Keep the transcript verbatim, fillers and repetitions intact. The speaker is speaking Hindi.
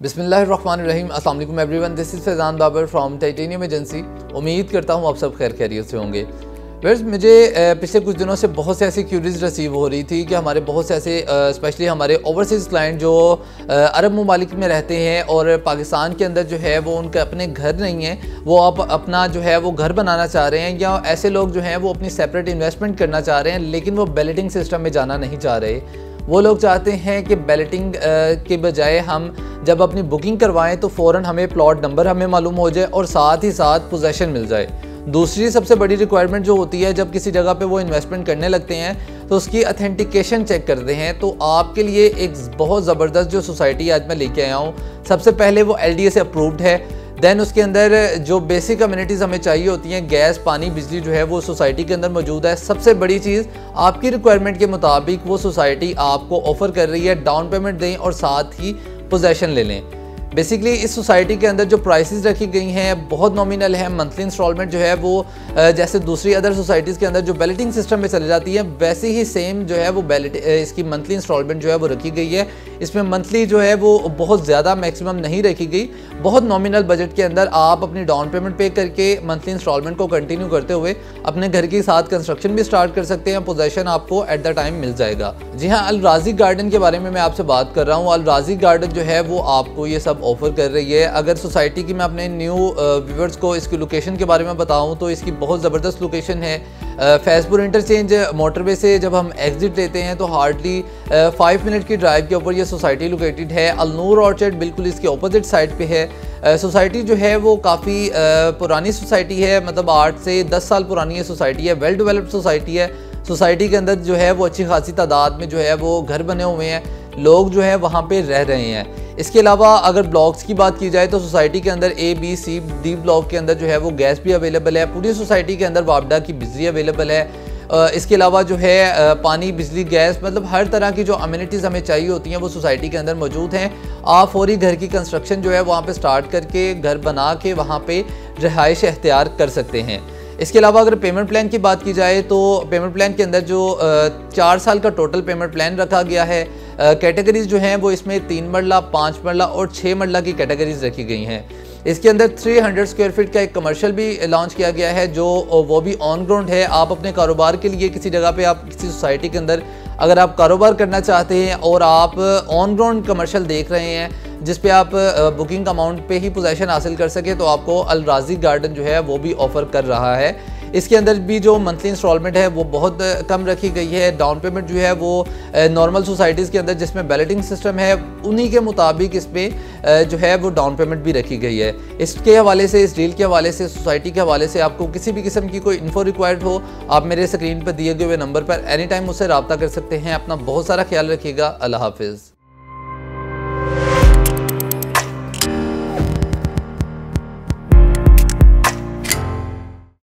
बिस्मिल्लाहिर्रहमानिर्रहीम। अस्सलाम वालेकुम everyone, this is Faizan Babar from titanium agency. उम्मीद करता हूँ आप सब खैर खैरियत से होंगे। वर्स मुझे पिछले कुछ दिनों से बहुत से ऐसी क्यूरीज रिसीव हो रही थी कि हमारे बहुत से ऐसे स्पेशली हमारे ओवरसीज़ क्लाइंट जो अरब ममालिक में रहते हैं और पाकिस्तान के अंदर जो है वो उनके अपने घर नहीं है, वो आप अपना जो है वो घर बनाना चाह रहे हैं, या ऐसे लोग जो हैं वो अपनी सेपरेट इन्वेस्टमेंट करना चाह रहे हैं लेकिन वो बैलेटिंग सिस्टम में जाना नहीं चाह रहे। वो लोग चाहते हैं कि बैलेटिंग के बजाय हम जब अपनी बुकिंग करवाएं तो फ़ौरन हमें प्लॉट नंबर हमें मालूम हो जाए और साथ ही साथ पोजेसन मिल जाए। दूसरी सबसे बड़ी रिक्वायरमेंट जो होती है जब किसी जगह पे वो इन्वेस्टमेंट करने लगते हैं तो उसकी अथेंटिकेशन चेक करते हैं। तो आपके लिए एक बहुत ज़बरदस्त जो सोसाइटी आज मैं लेके आया हूँ, सबसे पहले वो एल डी ए से अप्रूव्ड है। दैन उसके अंदर जो बेसिक कम्युनिटीज़ हमें चाहिए होती हैं, गैस पानी बिजली जो है वो सोसाइटी के अंदर मौजूद है। सबसे बड़ी चीज़ आपकी रिक्वायरमेंट के मुताबिक वो सोसाइटी आपको ऑफ़र कर रही है, डाउन पेमेंट दें और साथ ही पोजेसन ले लें। बेसिकली इस सोसाइटी के अंदर जो प्राइसेस रखी गई हैं बहुत नॉमिनल है। मंथली इंस्टॉलमेंट जो है वो जैसे दूसरी अदर सोसाइटीज़ के अंदर जो बैलेटिंग सिस्टम में चली जाती है वैसे ही सेम जो है वो बैलेट इसकी मंथली इंस्टॉलमेंट जो है वो रखी गई है। इसमें मंथली जो है वो बहुत ज़्यादा मैक्सिमम नहीं रखी गई, बहुत नॉमिनल बजट के अंदर आप अपनी डाउन पेमेंट पे करके मंथली इंस्टॉलमेंट को कंटिन्यू करते हुए अपने घर के साथ कंस्ट्रक्शन भी स्टार्ट कर सकते हैं। पोजेसन आपको एट द टाइम मिल जाएगा। जी हाँ, अल राज़ी गार्डन के बारे में मैं आपसे बात कर रहा हूँ। अल राज़ी गार्डन जो है वो आपको ये सब ऑफर कर रही है। अगर सोसाइटी की मैं अपने न्यू व्यूअर्स को इसकी लोकेशन के बारे में बताऊं तो इसकी बहुत ज़बरदस्त लोकेशन है। फैज़पुर इंटरचेंज मोटरवे से जब हम एग्जिट लेते हैं तो हार्डली फाइव मिनट की ड्राइव के ऊपर ये सोसाइटी लोकेटेड है। अलनूर ऑर्चर्ड बिल्कुल इसके ऑपोजिट साइड पे है। सोसाइटी जो है वो काफ़ी पुरानी सोसाइटी है, मतलब आठ से दस साल पुरानी ये सोसाइटी है। वेल डेवलप्ड सोसाइटी है। सोसाइटी के अंदर जो है वो अच्छी खासी तादाद में जो है वो घर बने हुए हैं, लोग जो है वहाँ पे रह रहे हैं। इसके अलावा अगर ब्लॉक्स की बात की जाए तो सोसाइटी के अंदर A B C D block के अंदर जो है वो गैस भी अवेलेबल है। पूरी सोसाइटी के अंदर वापडा की बिजली अवेलेबल है। इसके अलावा जो है पानी बिजली गैस मतलब हर तरह की जो अम्यूनिटीज़ हमें चाहिए होती हैं वो सोसाइटी के अंदर मौजूद हैं। आप फौरी घर की कंस्ट्रक्शन जो है वहाँ पे स्टार्ट करके घर बना के वहाँ पे रहाइश इख्तियार कर सकते हैं। इसके अलावा अगर पेमेंट प्लान की बात की जाए तो पेमेंट प्लान के अंदर जो चार साल का टोटल पेमेंट प्लान रखा गया है। कैटेगरीज जो हैं वो इसमें तीन मरला, पाँच मरला और छः मरला की कैटेगरीज रखी गई हैं। इसके अंदर तीन सौ स्क्वायर फीट का एक कमर्शियल भी लॉन्च किया गया है जो वो भी ऑन ग्राउंड है। आप अपने कारोबार के लिए किसी जगह पे आप किसी सोसाइटी के अंदर अगर आप कारोबार करना चाहते हैं और आप ऑन ग्राउंड कमर्शियल देख रहे हैं जिस पे आप बुकिंग अमाउंट पे ही पोजेसन हासिल कर सके तो आपको अल राज़ी गार्डन जो है वो भी ऑफ़र कर रहा है। इसके अंदर भी जो मंथली इंस्टॉलमेंट है वो बहुत कम रखी गई है। डाउन पेमेंट जो है वो नॉर्मल सोसाइटीज़ के अंदर जिसमें बैलेटिंग सिस्टम है उन्हीं के मुताबिक इसमें जो है वो डाउन पेमेंट भी रखी गई है। इसके हवाले से, इस डील के हवाले से, सोसाइटी के हवाले से आपको किसी भी किस्म की कोई इन्फो रिक्वायर्ड हो आप मेरे स्क्रीन पर दिए गए हुए नंबर पर एनी टाइम मुझसे रब्ता कर सकते हैं। अपना बहुत सारा ख्याल रखिएगा। अल्लाह हाफिज़।